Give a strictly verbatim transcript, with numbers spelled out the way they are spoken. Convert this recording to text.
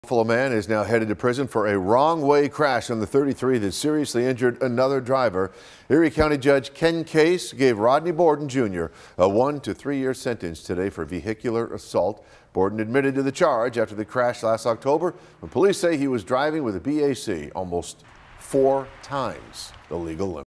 Buffalo man is now headed to prison for a wrong-way crash on the thirty-three that seriously injured another driver. Erie County Judge Ken Case gave Rodney Borden Junior a one to three year sentence today for vehicular assault. Borden admitted to the charge after the crash last October when police say he was driving with a B A C almost four times the legal limit.